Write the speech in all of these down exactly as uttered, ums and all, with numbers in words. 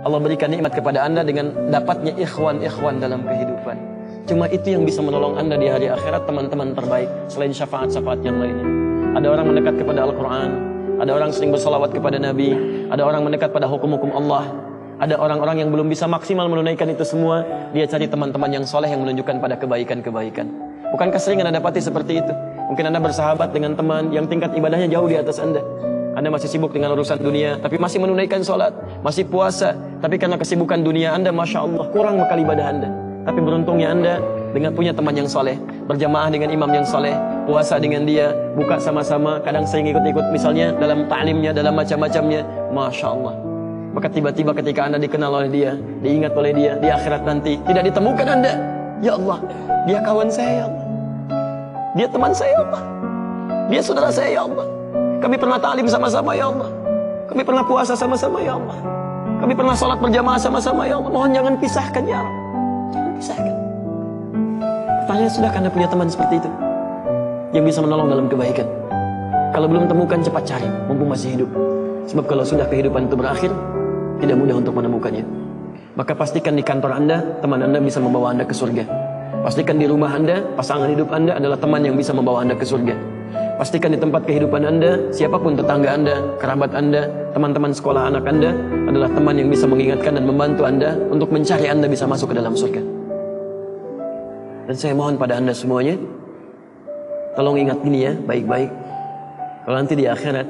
Allah berikan nikmat kepada anda dengan dapatnya ikhwan-ikhwan dalam kehidupan. Cuma itu yang bisa menolong anda di hari akhirat, teman-teman terbaik, selain syafaat-syafaat yang lainnya. Ada orang mendekat kepada Al-Quran, ada orang sering bersalawat kepada Nabi, ada orang mendekat pada hukum-hukum Allah. Ada orang-orang yang belum bisa maksimal menunaikan itu semua, dia cari teman-teman yang soleh yang menunjukkan pada kebaikan-kebaikan. Bukankah sering anda dapati seperti itu? Mungkin anda bersahabat dengan teman yang tingkat ibadahnya jauh di atas anda. Anda masih sibuk dengan urusan dunia, tapi masih menunaikan sholat, masih puasa. Tapi karena kesibukan dunia anda, Masya Allah, kurang bekal ibadah anda. Tapi beruntungnya anda dengan punya teman yang soleh, berjamaah dengan imam yang soleh, puasa dengan dia, buka sama-sama, kadang sering ikut-ikut misalnya dalam ta'limnya, dalam macam-macamnya. Masya Allah. Maka tiba-tiba ketika anda dikenal oleh dia, diingat oleh dia, di akhirat nanti tidak ditemukan anda. Ya Allah, dia kawan saya ya Allah, dia teman saya ya Allah, dia saudara saya ya Allah. Kami pernah ta'lim sama-sama ya Allah, kami pernah puasa sama-sama ya Allah, kami pernah sholat berjamaah sama-sama ya Allah. Mohon jangan pisahkan ya Allah, jangan pisahkan. Pertanyaan, sudah anda punya teman seperti itu yang bisa menolong dalam kebaikan? Kalau belum temukan, cepat cari mumpung masih hidup. Sebab kalau sudah kehidupan itu berakhir, tidak mudah untuk menemukannya. Maka pastikan di kantor anda, teman anda bisa membawa anda ke surga. Pastikan di rumah anda, pasangan hidup anda adalah teman yang bisa membawa anda ke surga. Pastikan di tempat kehidupan anda, siapapun tetangga anda, kerabat anda, teman-teman sekolah anak anda adalah teman yang bisa mengingatkan dan membantu anda untuk mencari anda bisa masuk ke dalam surga. Dan saya mohon pada anda semuanya, tolong ingat ini ya, baik-baik. Kalau nanti di akhirat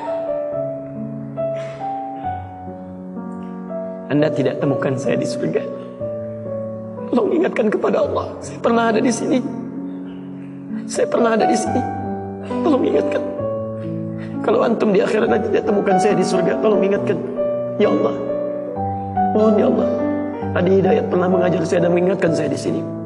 anda tidak temukan saya di surga, tolong ingatkan kepada Allah, saya pernah ada di sini, saya pernah ada di sini. Tolong ingatkan. Kalau antum di akhirat nanti tidak temukan saya di surga, tolong ingatkan. Ya Allah, mohon ya Allah, Adi Hidayat pernah mengajar saya dan mengingatkan saya di sini.